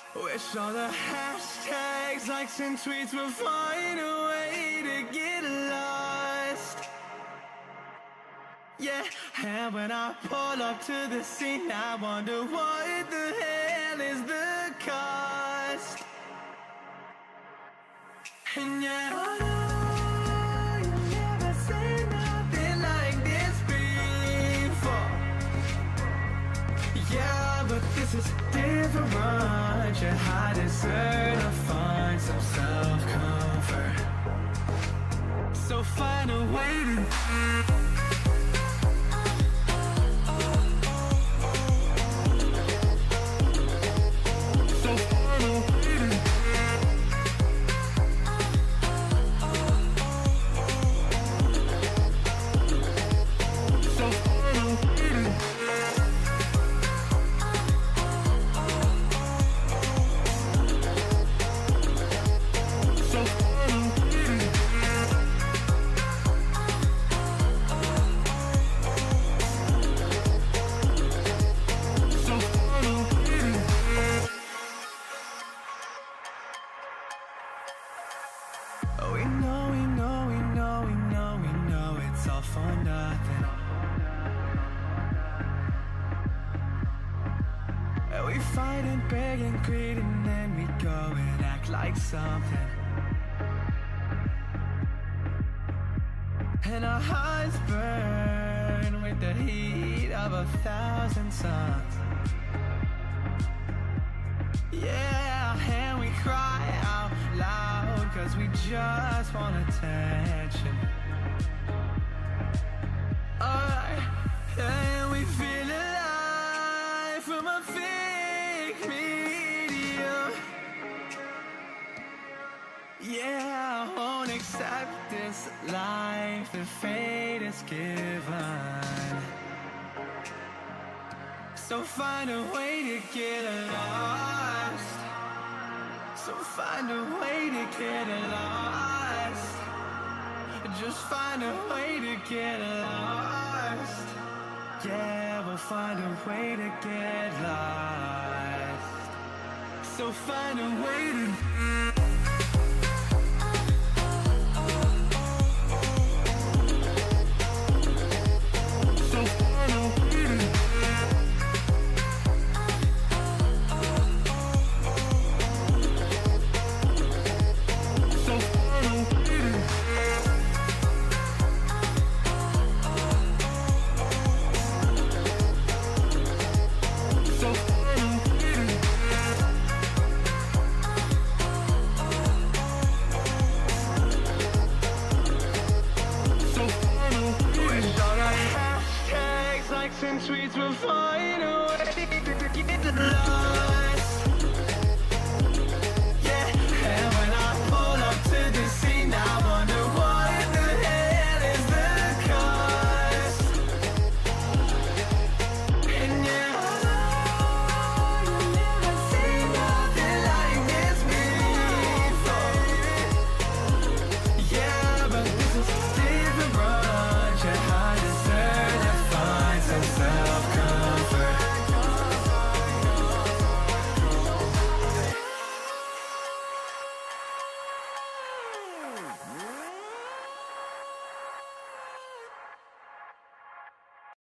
Wish all the hashtags, likes and tweets would find a way to get lost. Yeah, and when I pull up to the scene, I wonder what the hell is the cost. And yet I know you never seen nothing like this before. Yeah, but this is different. I deserve to find some self-comfort. So find a way to something, and our hearts burn with the heat of 1,000 suns. Yeah, and we cry out loud 'cause we just want attention. Alright, and we feel alive from a fake medium. Yeah, I won't accept this life that fate is given. So find a way to get lost. So find a way to get lost. Just find a way to get lost. Yeah, we'll find a way to get lost. So find a way to and tweets will find a way to get lost. Yeah, and when I pull up to the scene, I wonder what the hell is the cost. And yeah, I know you never seen nothing like this before. Yeah, but this is different, yeah, I deserve to find some self.